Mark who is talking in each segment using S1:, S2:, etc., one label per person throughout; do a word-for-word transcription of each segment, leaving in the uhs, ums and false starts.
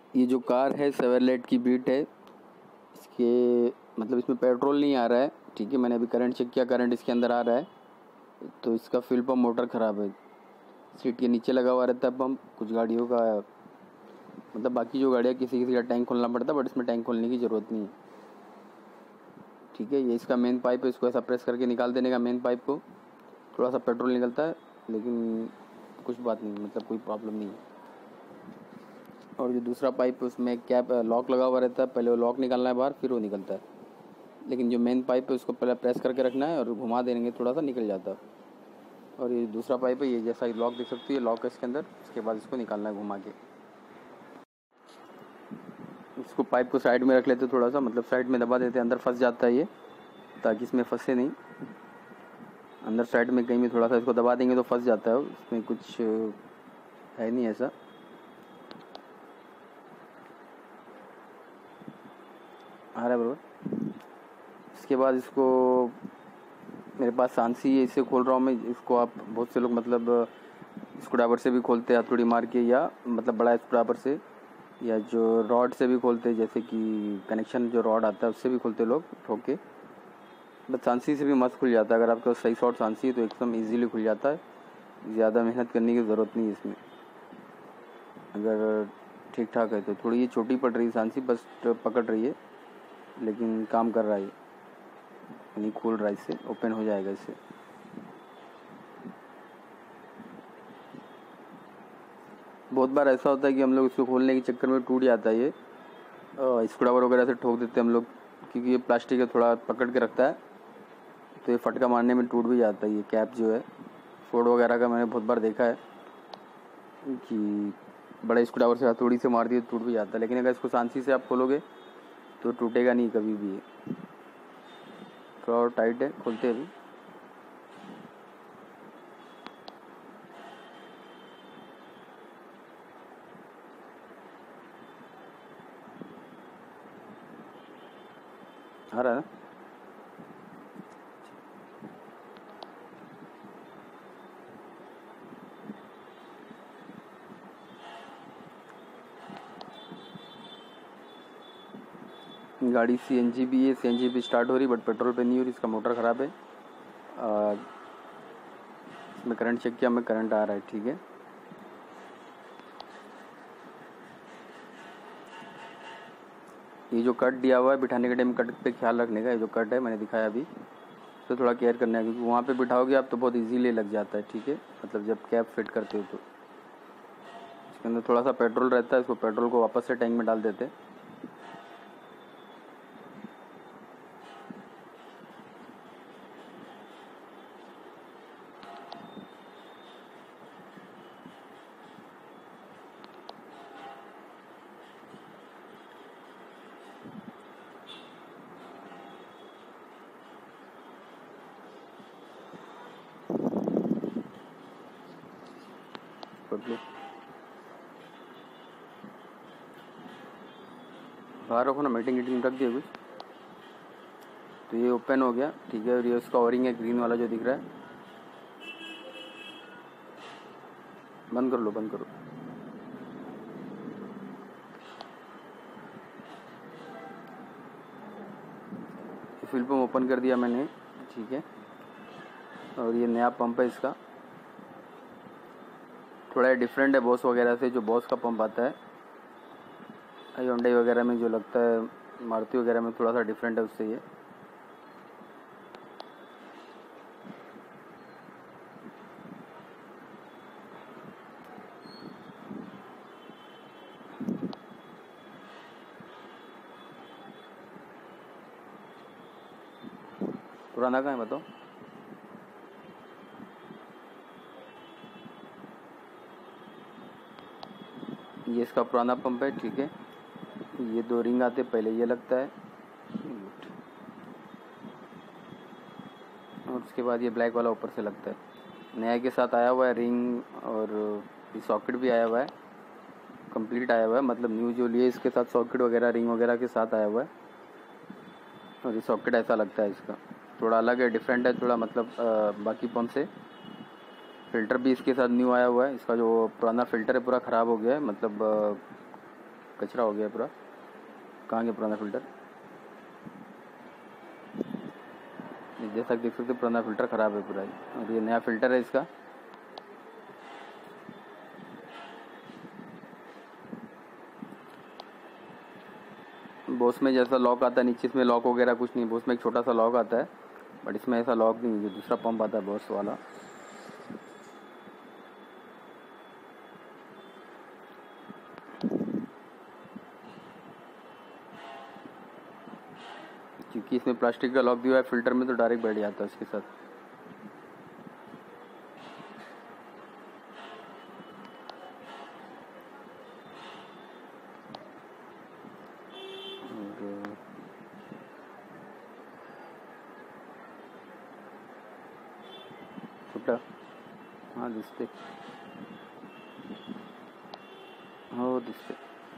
S1: ये जो कार है सेवरलेट की बीट है, इसके मतलब इसमें पेट्रोल नहीं आ रहा है, ठीक है। मैंने अभी करंट चेक किया, करंट इसके अंदर आ रहा है, तो इसका फ्यूल पंप मोटर ख़राब है। सीट के नीचे लगा हुआ रहता है पंप। कुछ गाड़ियों का मतलब बाकी जो गाड़ियाँ किसी किसी का टैंक खोलना पड़ता है, बट इसमें टैंक खोलने की ज़रूरत नहीं है, ठीक है। ये इसका मेन पाइप है, इसको ऐसा प्रेस करके निकाल देने का। मेन पाइप को थोड़ा सा पेट्रोल निकलता है, लेकिन कुछ बात नहीं, मतलब कोई प्रॉब्लम नहीं है। और जो दूसरा पाइप है उसमें कैप लॉक लगा हुआ रहता है, पहले वो लॉक निकालना है बाहर, फिर वो निकलता है। लेकिन जो मेन पाइप है उसको पहले प्रेस करके रखना है और घुमा देंगे, थोड़ा सा निकल जाता है। और ये दूसरा पाइप है, ये जैसा लॉक देख सकते हो, ये लॉक है इसके अंदर। इसके बाद इसको निकालना है घुमा के। इसको पाइप को साइड में रख लेते थोड़ा सा, मतलब साइड में दबा देते, अंदर फंस जाता है ये, ताकि इसमें फंसे नहीं। अंदर साइड में कहीं भी थोड़ा सा इसको दबा देंगे तो फंस जाता है, इसमें कुछ है नहीं ऐसा। आ रहा है बराबर। इसके बाद इसको, मेरे पास सांसी है, इससे खोल रहा हूँ मैं इसको। आप बहुत से लोग मतलब स्क्रू ड्राइवर से भी खोलते हैं, हथौड़ी मार के, या मतलब बड़ा स्क्रू ड्राइवर से, या जो रॉड से भी खोलते हैं, जैसे कि कनेक्शन जो रॉड आता है उससे भी खोलते लोग ठोक के। बट सांसी से भी मस्त खुल जाता है। अगर आपके पास सही शॉर्ट सांसी है तो एकदम इजीली खुल जाता है, ज़्यादा मेहनत करने की ज़रूरत नहीं है इसमें। अगर ठीक ठाक है तो थोड़ी ये छोटी पड़ रही है सांसी, बस पकड़ रही है, लेकिन काम कर रहा है, नहीं खोल रहा है, इससे ओपन हो जाएगा इससे। बहुत बार ऐसा होता है कि हम लोग इसको खोलने के चक्कर में टूट जाता है ये, स्क्रू ड्राइवर वगैरह से ठोक देते हैं हम लोग, क्योंकि ये प्लास्टिक है, थोड़ा पकड़ के रखता है, तो ये फटका मारने में टूट भी जाता है। ये कैप जो है फोर्ड वगैरह का मैंने बहुत बार देखा है कि बड़े स्क्रू ड्राइवर से हथौड़ी से मार दिए तो टूट भी जाता है, लेकिन अगर इसको सांसी से आप खोलोगे तो टूटेगा नहीं कभी भी। ये थोड़ा और टाइट है, खोलते हैं अभी। आ रहा है ना? गाड़ी सीएनजी भी है, सीएनजी भी स्टार्ट हो रही, बट पेट्रोल पे नहीं हो रही, इसका मोटर ख़राब है। इसमें करंट चेक किया मैं, करंट आ रहा है, ठीक है। ये जो कट दिया हुआ है बिठाने के टाइम, कट पे ख्याल रखने का। ये जो कट है मैंने दिखाया अभी, तो थोड़ा केयर करना है, क्योंकि वहाँ पे बिठाओगे आप तो बहुत इजीली लग जाता है, ठीक है। मतलब जब कैप फिट करते हो तो इसके अंदर थोड़ा सा पेट्रोल रहता है, इसको पेट्रोल को वापस से टैंक में डाल देते हैं। बाहर रखो ना, मीटिंग वीटिंग रख दिया कुछ। तो ये ओपन हो गया, ठीक है। और ये उसका ओरिंग है, ग्रीन वाला जो दिख रहा है। बंद कर लो, बंद करो। फ्यूल पंप ओपन कर दिया मैंने, ठीक है। और ये नया पंप है इसका, थोड़ा डिफरेंट है बॉस वगैरह से। जो बॉस का पंप आता है हुंडई वगैरह में जो लगता है, मारुति वगैरह में, थोड़ा सा डिफरेंट है उससे ये। पुराना कहाँ है बताओ? ये इसका पुराना पंप है, ठीक है। ये दो रिंग आते, पहले ये लगता है और उसके बाद ये ब्लैक वाला ऊपर से लगता है। नया के साथ आया हुआ है रिंग, और ये सॉकेट भी आया हुआ है, कंप्लीट आया हुआ है। मतलब न्यू जो लिए इसके साथ सॉकेट वगैरह, रिंग वगैरह के साथ आया हुआ है। और ये सॉकेट ऐसा लगता है इसका, थोड़ा अलग है, डिफरेंट है थोड़ा, मतलब आ, बाकी पंप से। फिल्टर भी इसके साथ न्यू आया हुआ है। इसका जो पुराना फिल्टर है पूरा ख़राब हो गया है, मतलब कचरा हो गया पूरा। कहाँ गया पुराना फ़िल्टर? जैसा देख सकते पुराना फ़िल्टर ख़राब है पूरा, और ये नया फ़िल्टर है इसका। बोस में जैसा लॉक आता है नीचे, इसमें लॉक वगैरह कुछ नहीं। बोस में एक छोटा सा लॉक आता है, बट इसमें ऐसा लॉक नहीं है। जो दूसरा पंप आता है बॉस वाला, क्योंकि इसमें प्लास्टिक का लॉक दिया हुआ है फ़िल्टर में, तो डायरेक्ट बैठ जाता है उसके साथ। छोटा हाँ दिसते हो दिसते।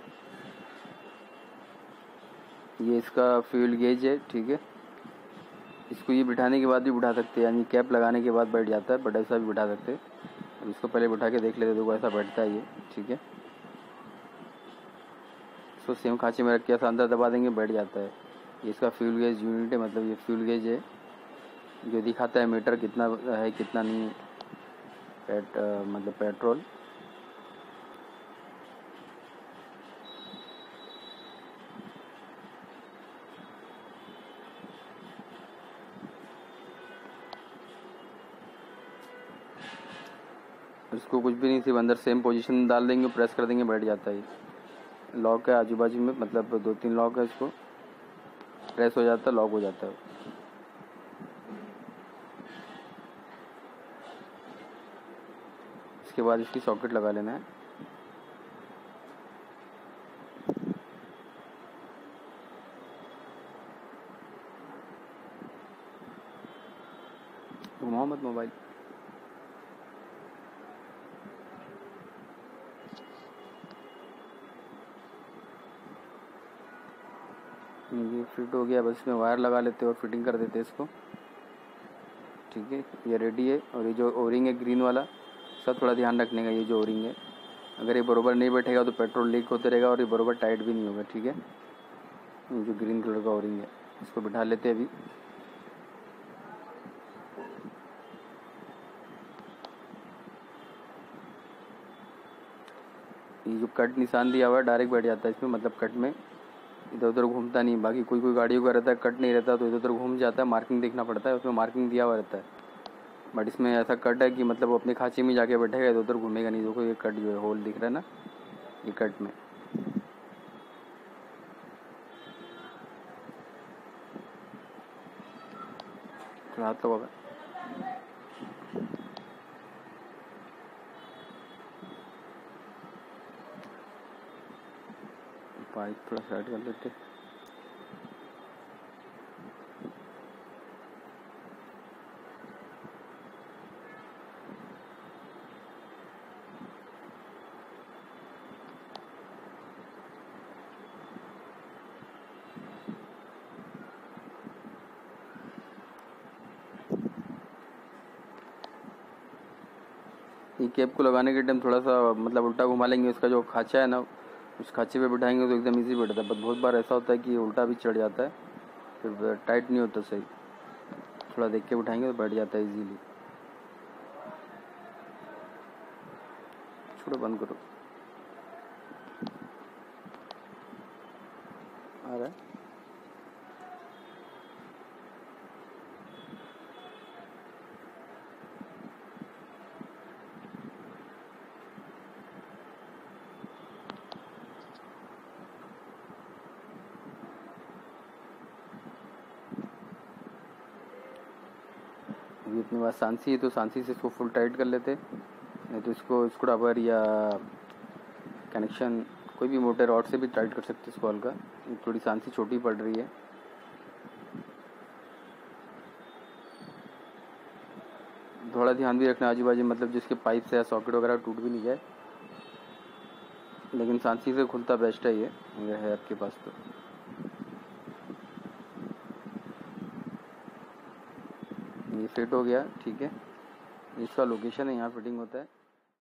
S1: ये इसका फ्यूल गेज है, ठीक है। इसको ये बिठाने के बाद भी बिठा सकते हैं, यानी कैप लगाने के बाद बैठ जाता है, बट ऐसा भी बिठा सकते हैं। अब इसको पहले बिठा के देख लेते, देखो ऐसा बैठता है ये, ठीक है। इसको सेम खांचे में रख के ऐसा अंदर दबा देंगे, बैठ जाता है। ये इसका फ्यूल गेज यूनिट है, मतलब ये फ्यूल गेज है जो दिखाता है मीटर कितना है कितना नहीं है, पेट मतलब पेट्रोल। इसको कुछ भी नहीं, सिर्फ अंदर सेम पोजीशन डाल देंगे, प्रेस कर देंगे, बैठ जाता है। लॉक है आजू बाजू में, मतलब दो तीन लॉक है, इसको प्रेस हो जाता है, लॉक हो जाता है। इसके बाद इसकी सॉकेट लगा लेना है। घुमाओ मत मोबाइल। ये फिट हो गया, बस इसमें वायर लगा लेते और फिटिंग कर देते इसको, ठीक है। ये रेडी है। और ये जो ओरिंग है ग्रीन वाला, सब थोड़ा ध्यान रखने का। ये जो ओरिंग है, अगर ये बरोबर नहीं बैठेगा तो पेट्रोल लीक होते रहेगा, और ये बरोबर टाइट भी नहीं होगा, ठीक है। ये जो ग्रीन कलर का ओरिंग है, इसको बिठा लेते हैं अभी। ये जो कट निशान दिया हुआ है डायरेक्ट बैठ जाता है इसमें, मतलब कट में इधर उधर घूमता नहीं। बाकी कोई कोई गाड़ियों का रहता है कट नहीं रहता, तो इधर उधर घूम जाता है, मार्किंग देखना पड़ता है, उसमें मार्किंग दिया हुआ रहता है। बट इसमें ऐसा कट है कि मतलब वो अपने खांचे में जाके बैठेगा, इधर उधर घूमेगा नहीं। देखो ये कट जो है, होल दिख रहा है ना, ये कट में। थोड़ा हाथ लगा, पाइप थोड़ा साइड कर लेते। ये कैप को लगाने के टाइम थोड़ा सा मतलब उल्टा घुमा लेंगे। उसका जो खांचा है ना, उस खांचे पे बिठाएंगे तो एकदम इजी बैठता है। बट बहुत बार ऐसा होता है कि उल्टा भी चढ़ जाता है, फिर टाइट नहीं होता सही। थोड़ा देख के बिठाएंगे तो बैठ जाता है इजीली। छोड़ो, बंद करो। आ रहा है। अभी अपने पास सांसी है, तो सांसी से इसको फुल टाइट कर लेते, नहीं तो इसको स्क्रू ड्राइवर या कनेक्शन कोई भी मोटर रॉड से भी टाइट कर सकते इसको हल्का। थोड़ी सांसी छोटी पड़ रही है। थोड़ा ध्यान भी रखना आजू बाजू, मतलब जिसके पाइप से या सॉकेट वगैरह टूट भी नहीं जाए। लेकिन सांसी से खुलता बेस्ट है, ये अगर है आपके पास तो। ये फिट हो गया, ठीक है। इसका लोकेशन है, यहाँ फिटिंग होता है।